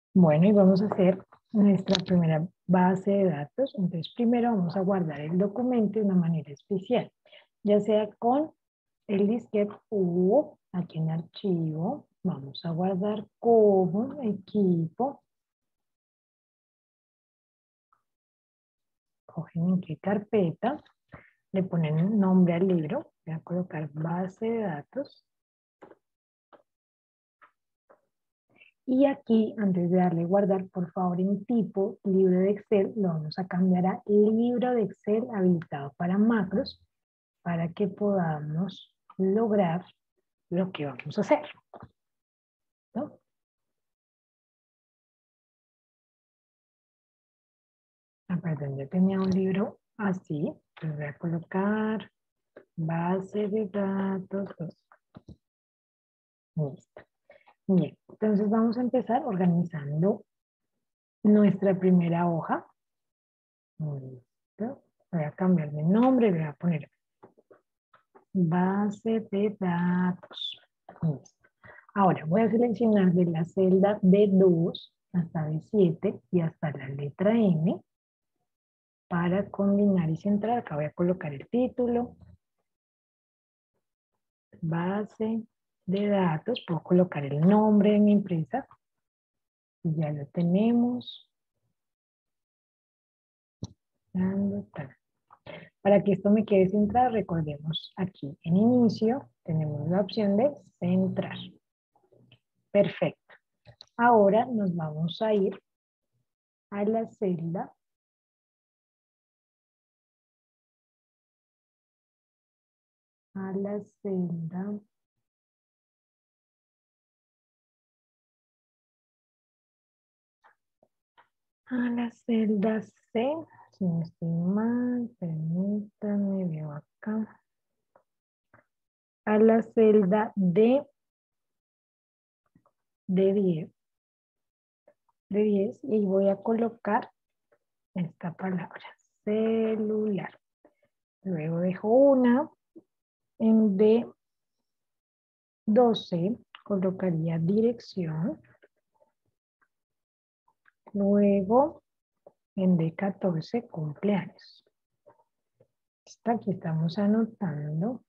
Bueno, y vamos a hacer nuestra primera base de datos. Entonces, primero vamos a guardar el documento de una manera especial, ya sea con el disquete o aquí en archivo. Vamos a guardar como equipo. Cogen en qué carpeta, le ponen nombre al libro. Voy a colocar base de datos. Y aquí, antes de darle guardar, por favor, en tipo, libro de Excel, lo vamos a cambiar a libro de Excel habilitado para macros, para que podamos lograr lo que vamos a hacer, ¿no? Ah, perdón, yo tenía un libro así, entonces voy a colocar base de datos 2. Listo. Bien, entonces vamos a empezar organizando nuestra primera hoja. Listo. Voy a cambiar de nombre, voy a poner base de datos. Listo. Ahora voy a seleccionar de la celda B2 hasta B7 y hasta la letra M para combinar y centrar. Acá voy a colocar el título, base de datos, puedo colocar el nombre de mi empresa, ya lo tenemos. Para que esto me quede centrado, recordemos aquí en inicio tenemos la opción de centrar. Perfecto. Ahora nos vamos a ir a la celda a la celda C, si no estoy mal, permítanme, veo acá, a la celda D10, y voy a colocar esta palabra, celular. Luego dejo una en D12, colocaría dirección. Luego en D14, cumpleaños. Aquí estamos anotando.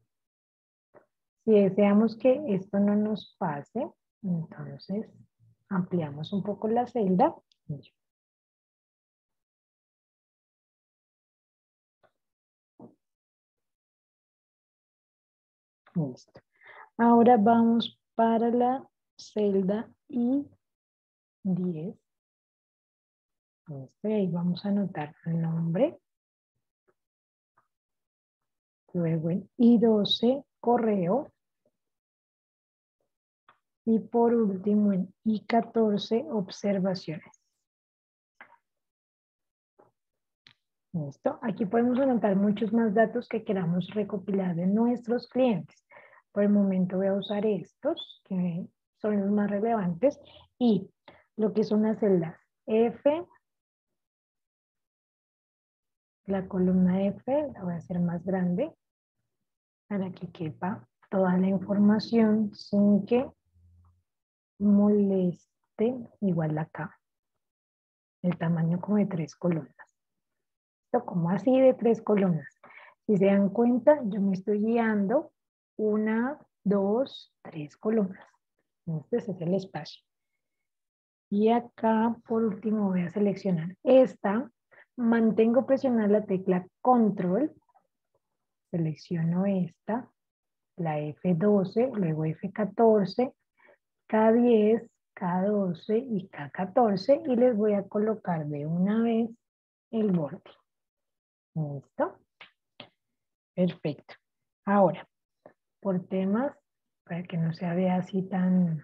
Si deseamos que esto no nos pase, entonces ampliamos un poco la celda. Listo. Ahora vamos para la celda I10. Ahí vamos a anotar el nombre. Luego en I12, correo. Y por último en I14, observaciones. Listo. Aquí podemos anotar muchos más datos que queramos recopilar de nuestros clientes. Por el momento voy a usar estos, que son los más relevantes. Y lo que son las celdas F, la columna F, la voy a hacer más grande para que quepa toda la información sin que moleste, igual acá, el tamaño como de 3 columnas. Esto como así de 3 columnas. Si se dan cuenta, yo me estoy guiando 1, 2, 3 columnas. Este es el espacio. Y acá, por último, voy a seleccionar esta. Mantengo presionada la tecla Control. Selecciono esta, la F12, luego F14, K10, K12 y K14. Y les voy a colocar de una vez el borde. ¿Listo? Perfecto. Ahora, por temas, para que no se vea así tan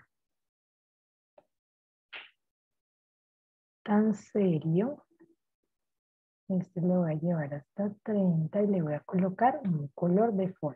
serio, este lo voy a llevar hasta 30 y le voy a colocar un color de fondo.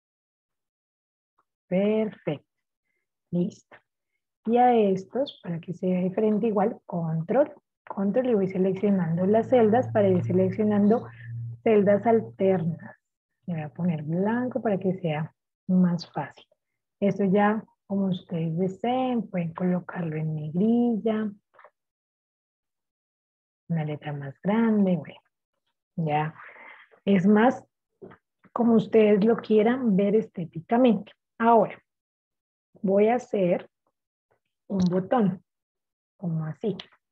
Perfecto. Listo. Y a estos, para que sea diferente, igual, control y voy seleccionando las celdas para ir seleccionando celdas alternas. Le voy a poner blanco para que sea más fácil. Esto ya como ustedes deseen, pueden colocarlo en negrilla, una letra más grande, bueno, ya es más como ustedes lo quieran ver estéticamente. Ahora, voy a hacer un botón, como así.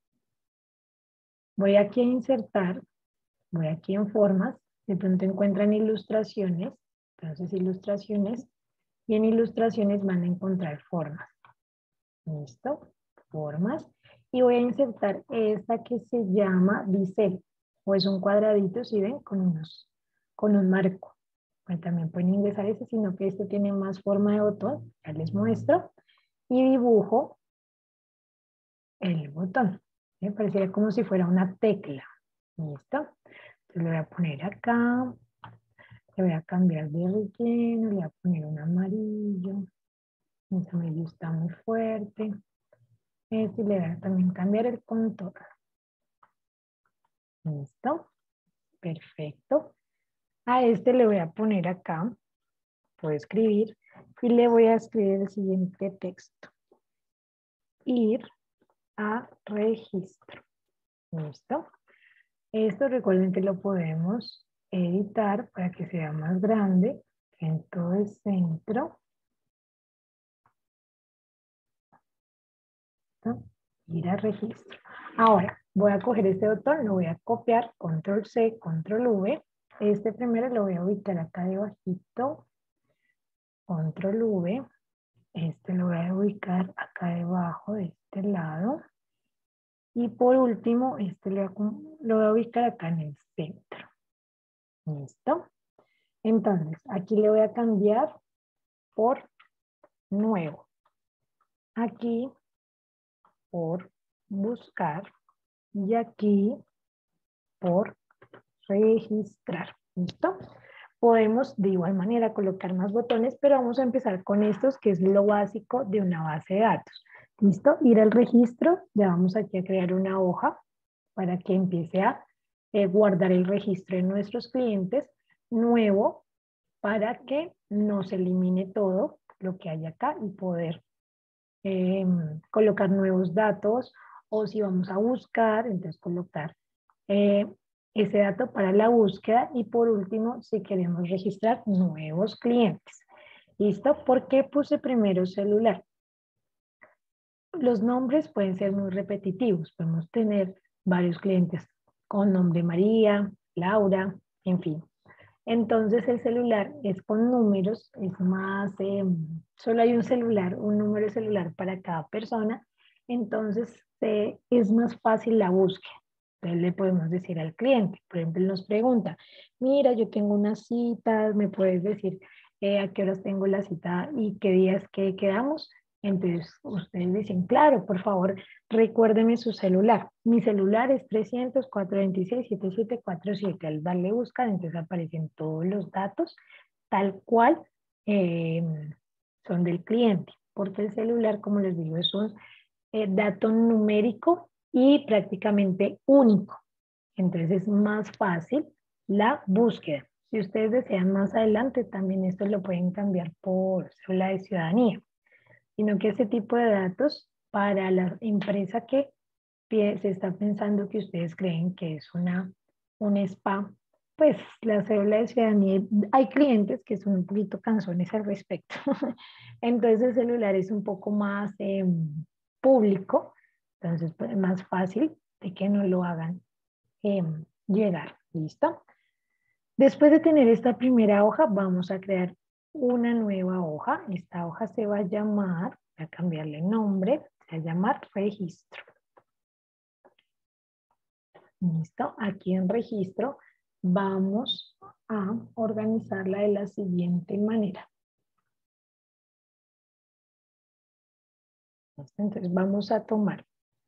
Voy aquí a insertar, voy aquí en formas, de pronto encuentran ilustraciones, entonces ilustraciones, y en ilustraciones van a encontrar formas. ¿Listo? Formas. Y voy a insertar esta que se llama bisel, o es un cuadradito, si ven, con un marco. Bueno, también pueden ingresar ese, sino que este tiene más forma de botón, ya les muestro, y dibujo el botón. Me pareciera como si fuera una tecla. ¿Listo? Entonces le voy a poner acá, le voy a cambiar de relleno, le voy a poner un amarillo. Este amarillo está muy fuerte. Este le voy a también cambiar el contorno. ¿Listo? Perfecto. A este le voy a poner acá, puedo escribir, y le voy a escribir el siguiente texto. Ir a registro. ¿Listo? Esto recuerden que lo podemos editar para que sea más grande en todo el centro. ¿No? Ir a registro. Ahora, voy a coger este botón, lo voy a copiar, control C, control V. Este primero lo voy a ubicar acá debajito, control V. Este lo voy a ubicar acá debajo de este lado. Y por último, este lo voy a ubicar acá en el centro. ¿Listo? Entonces, aquí le voy a cambiar por nuevo. Aquí por buscar y aquí por registrar. ¿Listo? Podemos de igual manera colocar más botones, pero vamos a empezar con estos, que es lo básico de una base de datos. ¿Listo? Ir al registro, ya vamos aquí a crear una hoja para que empiece a guardar el registro de nuestros clientes, nuevo, para que no se elimine todo lo que hay acá y poder colocar nuevos datos, o si vamos a buscar, entonces colocar ese dato para la búsqueda, y por último, si queremos registrar nuevos clientes. ¿Listo? ¿Por qué puse primero celular? Los nombres pueden ser muy repetitivos, podemos tener varios clientes con nombre María, Laura, en fin. Entonces el celular es con números, es más, solo hay un celular, un número de celular para cada persona, entonces es más fácil la búsqueda. Entonces le podemos decir al cliente, por ejemplo, él nos pregunta, mira, yo tengo una cita, ¿me puedes decir a qué horas tengo la cita y qué días que quedamos? Entonces ustedes dicen, claro, por favor, recuérdeme su celular. Mi celular es 300-426-7747. Al darle buscar, entonces aparecen todos los datos tal cual eh, son del cliente. Porque el celular, como les digo, es un dato numérico y prácticamente único. Entonces es más fácil la búsqueda. Si ustedes desean más adelante, también esto lo pueden cambiar por cédula de ciudadanía, sino que ese tipo de datos para la empresa que se está pensando que ustedes creen que es un spa, pues la cédula de ciudadanía, hay clientes que son un poquito cansones al respecto. Entonces el celular es un poco más público, entonces pues, es más fácil de que no lo hagan llegar. ¿Listo? Después de tener esta primera hoja, vamos a crear una nueva hoja. Esta hoja se va a llamar, voy a cambiarle nombre, se va a llamar registro. ¿Listo? Aquí en registro vamos a organizarla de la siguiente manera. ¿Listo? Entonces vamos a tomar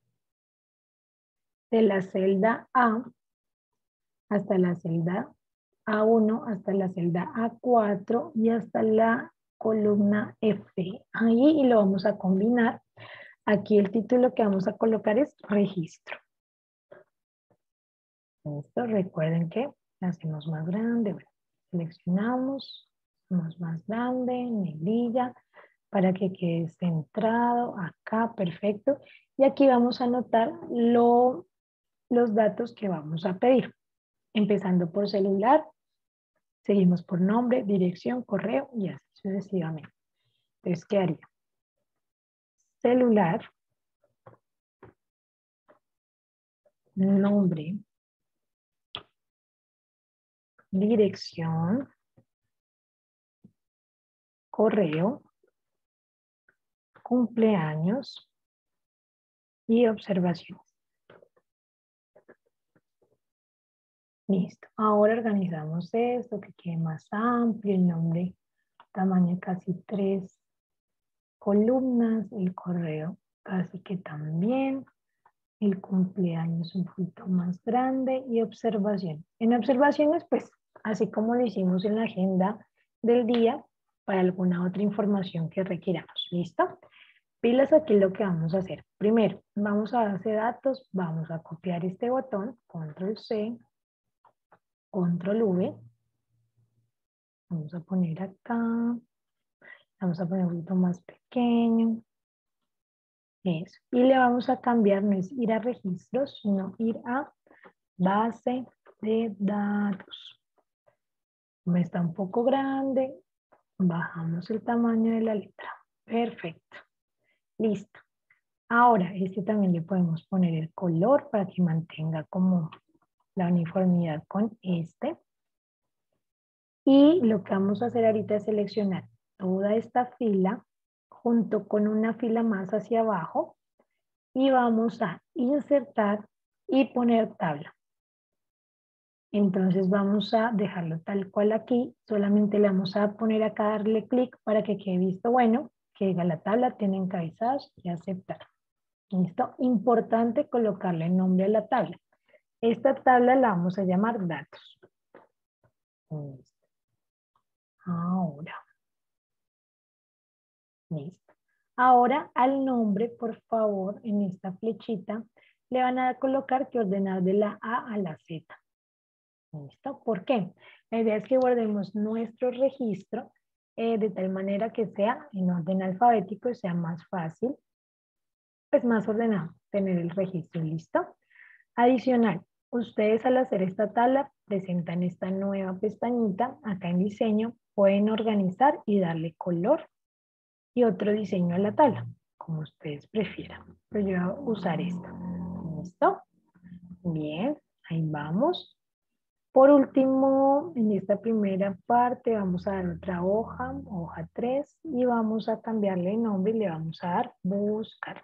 de la celda A hasta la celda A1, hasta la celda A4 y hasta la columna F. Ahí y lo vamos a combinar. Aquí el título que vamos a colocar es registro. Listo, recuerden que la hacemos más grande. Bueno, seleccionamos, hacemos más grande, negrilla. para que quede centrado acá, perfecto. Y aquí vamos a anotar los datos que vamos a pedir, empezando por celular, seguimos por nombre, dirección, correo y así sucesivamente. Entonces, ¿qué haría? Celular, nombre, dirección, correo, cumpleaños y observaciones. Listo. Ahora organizamos esto, que quede más amplio, el nombre, tamaño de casi 3 columnas, el correo casi que también, el cumpleaños un poquito más grande y observación. En observaciones, pues, así como lo hicimos en la agenda del día, para alguna otra información que requiramos. ¿Listo? Pilas, aquí lo que vamos a hacer. Primero, vamos a base de datos, vamos a copiar este botón, control C, control V. Vamos a poner acá, vamos a poner un poquito más pequeño. Eso. Y le vamos a cambiar, no es ir a registros, sino ir a base de datos. Como está un poco grande, bajamos el tamaño de la letra. Perfecto. Listo. Ahora, este también le podemos poner el color para que mantenga como la uniformidad con este. Y lo que vamos a hacer ahorita es seleccionar toda esta fila junto con una fila más hacia abajo y vamos a insertar y poner tabla. Entonces vamos a dejarlo tal cual aquí, solamente le vamos a poner acá, darle clic para que quede visto bueno, que diga la tabla, tiene encabezados y aceptar. ¿Listo? Importante colocarle el nombre a la tabla. Esta tabla la vamos a llamar datos. Listo. Ahora. Listo. Ahora al nombre, por favor, en esta flechita, le van a colocar que ordenar de la A a la Z. ¿Listo? ¿Por qué? La idea es que guardemos nuestro registro de tal manera que sea en orden alfabético y sea más fácil, pues más ordenado tener el registro. ¿Listo? Adicional, ustedes al hacer esta tabla presentan esta nueva pestañita acá en diseño, pueden organizar y darle color y otro diseño a la tabla, como ustedes prefieran. Pero yo voy a usar esta. ¿Listo? Bien, ahí vamos. Por último, en esta primera parte vamos a dar otra hoja, hoja 3, y vamos a cambiarle el nombre y le vamos a dar buscar.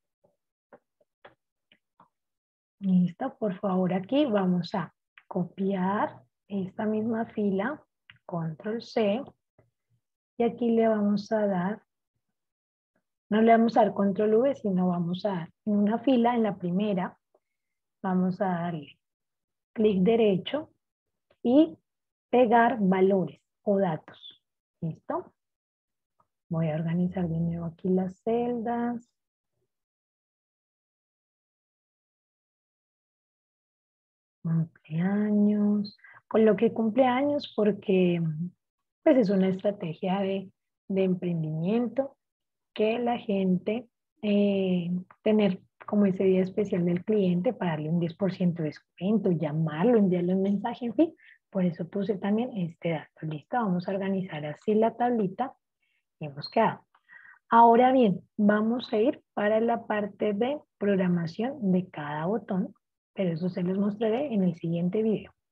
Listo, por favor aquí vamos a copiar esta misma fila, control C, y aquí le vamos a dar, no le vamos a dar control V, sino vamos a dar en una fila, en la primera, vamos a darle clic derecho y pegar valores o datos. ¿Listo? Voy a organizar de nuevo aquí las celdas. Cumpleaños. Coloqué cumpleaños porque pues es una estrategia de emprendimiento que la gente tener como ese día especial del cliente para darle un 10% de descuento, llamarlo, enviarle un mensaje, en fin. Por eso puse también este dato. Listo, vamos a organizar así la tablita y hemos quedado. Ahora bien, vamos a ir para la parte de programación de cada botón, pero eso se los mostraré en el siguiente video.